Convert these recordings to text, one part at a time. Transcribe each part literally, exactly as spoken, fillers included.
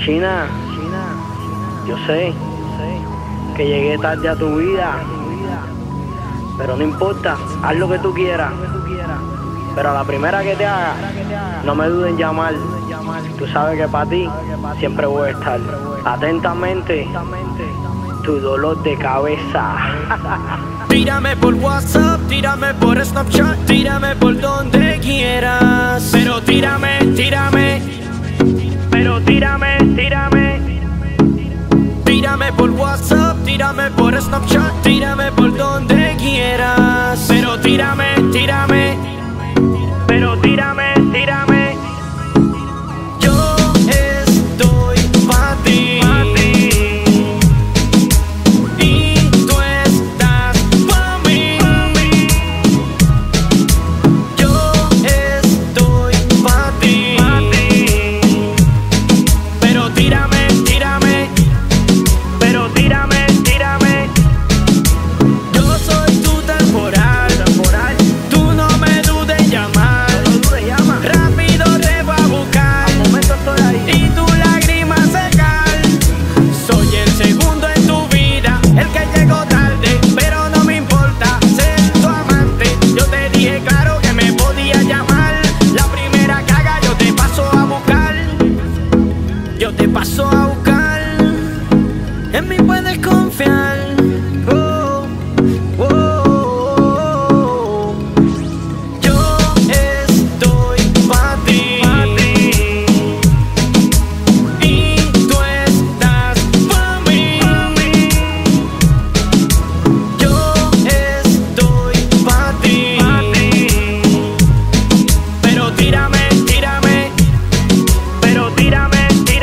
China, yo sé que llegué tarde a tu vida, pero no importa, haz lo que tú quieras. Pero a la primera que te haga, no me dudes en llamar. Tú sabes que para ti siempre voy a estar. Atentamente, tu dolor de cabeza. Tírame por WhatsApp, tírame por Snapchat, tírame por donde quieras. Pero tírame, tírame, pero tírame, tírame. Tírame por WhatsApp, tírame por Snapchat, tírame por donde quieras. Pero tírame, tírame, pero tírame, tírame. Yo estoy pa' ti. Paso a buscar, en mí puedes confiar. Oh, oh, oh, oh. Yo estoy pa' ti, y tú estás pa' mí. Yo estoy pa' ti, pero tírame, tírame, pero tírame.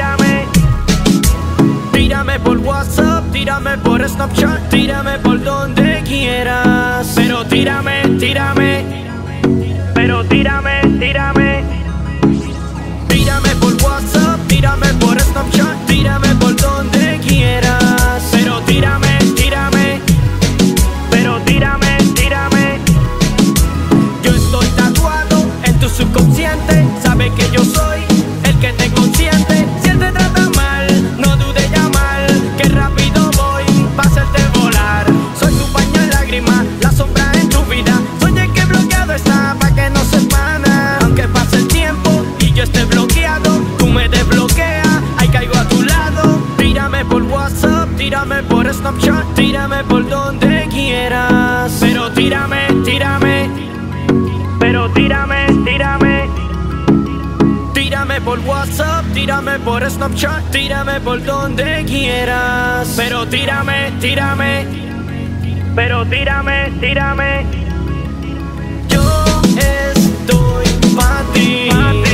Tírame por WhatsApp, tírame por Snapchat, tírame por donde quieras. Pero tírame, tírame, pero tírame, tírame. Tírame por WhatsApp, tírame por Snapchat, tírame por donde quieras. Pero tírame, tírame, pero tírame, tírame. Yo estoy tatuado en tu subconsciente, sabes que yo soy el que te consiente. Si él te trata mal, no dudes llamar, que rápido voy pa' hacerte volar. Soy tu paño en lágrimas, la sombra en tu vida. Soñé que bloqueado está pa' que no se pana. Aunque pase el tiempo y yo esté bloqueado, tú me desbloqueas, ahí caigo a tu lado. Tírame por WhatsApp, tírame por Snapchat, tírame por donde quieras. Pero tírame, tírame, pero tírame, tírame. Tírame por WhatsApp, tírame por Snapchat, tírame por donde quieras. Pero tírame, tírame, pero tírame, tírame. Yo estoy pa' ti,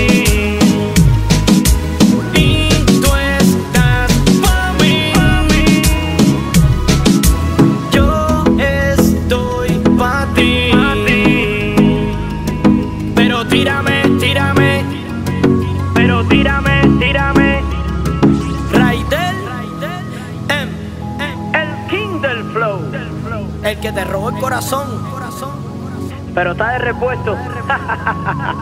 y tú estás pa' mí. Yo estoy pa' ti, pero tírame, tírame, pero tírame, tírame. Raidel, em, em, el king del flow, el que te robó el corazón, Pero está de repuesto.